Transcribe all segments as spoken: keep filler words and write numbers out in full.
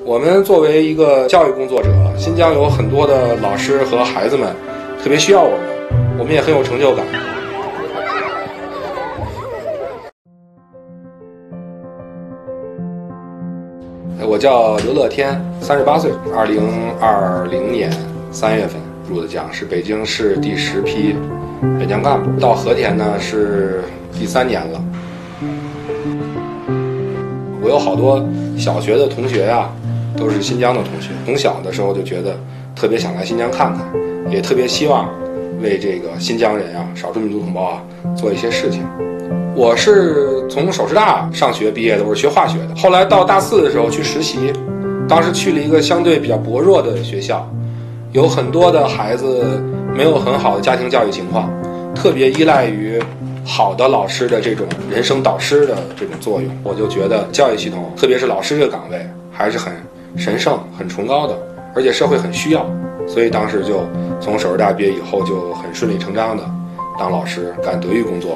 我们作为一个教育工作者，新疆有很多的老师和孩子们特别需要我们，我们也很有成就感。我叫刘乐天，三十八岁，二零二零年三月份入的疆，是北京市第十批北疆干部。到和田呢是第三年了。我有好多小学的同学呀，都是新疆的同学。从小的时候就觉得特别想来新疆看看，也特别希望为这个新疆人啊、少数民族同胞啊做一些事情。我是从首师大上学毕业的，我是学化学的。后来到大四的时候去实习，当时去了一个相对比较薄弱的学校，有很多的孩子没有很好的家庭教育情况，特别依赖于好的老师的这种人生导师的这种作用。我就觉得教育系统，特别是老师这个岗位，还是很神圣、很崇高的，而且社会很需要。所以当时就从首师大毕业以后，就很顺理成章的当老师，干德育工作。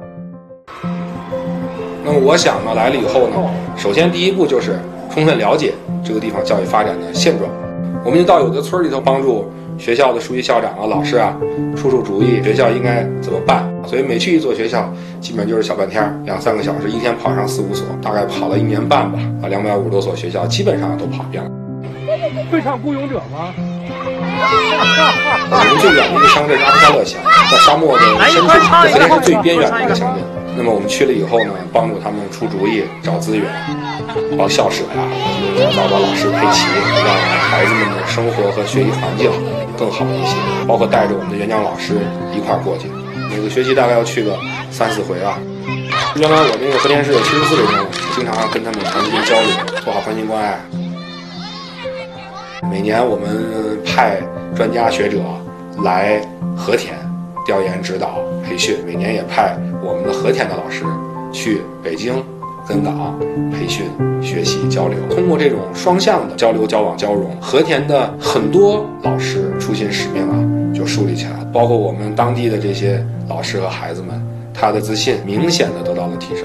那么我想呢，来了以后呢，首先第一步就是充分了解这个地方教育发展的现状。我们就到有的村里头帮助学校的书记、校长啊、老师啊出出主意，学校应该怎么办。所以每去一所学校，基本就是小半天，两三个小时，一天跑上四五所，大概跑了一年半吧，把两百五十多所学校基本上都跑遍了。 会唱孤勇者吗？ 我们最远的一个乡镇是阿布扎勒乡，在沙漠的深处，和田是最边缘的一个乡镇。那么我们去了以后呢，帮助他们出主意、找资源，包括校舍呀，找找老师配齐，让孩子们的生活和学习环境更好一些。包括带着我们的援疆老师一块儿过去，每个学期大概要去个三四回吧。原来我那个和田市有七十四个人，经常跟他们长时间交流，做好关心关爱。每年我们派专家学者来和田调研指导培训，每年也派我们的和田的老师去北京跟岗培训学习交流。通过这种双向的交流交往交融，和田的很多老师初心使命啊就树立起来了，包括我们当地的这些老师和孩子们，他的自信明显的得到了提升。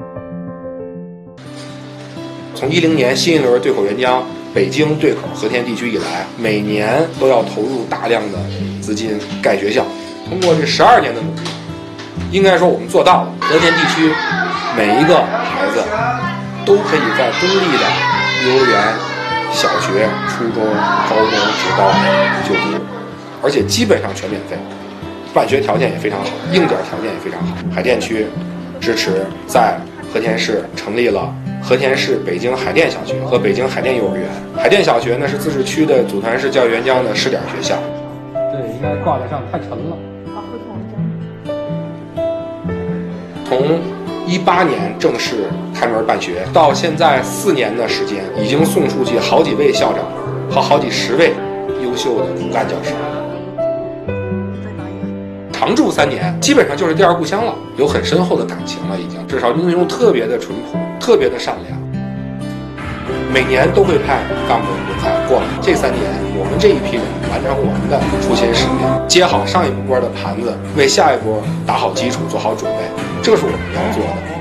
从一零年新一轮对口援疆北京对口和田地区以来，每年都要投入大量的资金盖学校。通过这十二年的努力，应该说我们做到了。和田地区每一个孩子都可以在公立的幼儿园、小学、初中、高中、职高就读，而且基本上全免费，办学条件也非常好，硬件条件也非常好。海淀区支持在和田市成立了和田市北京海淀小学和北京海淀幼儿园。海淀小学呢是自治区的组团式教育援疆的试点学校。 对，应该挂得上，太沉了。 从一八年正式开门办学到现在四年的时间，已经送出去好几位校长和好几十位优秀的骨干教师。常住三年，基本上就是第二故乡了，有很深厚的感情了，已经。至少民族民众特别的淳朴，特别的善良。每年都会派干部人才过来。这三年，我们这一批人完成我们的初心使命，接好上一波的盘子，为下一波打好基础，做好准备，这是我们要做的。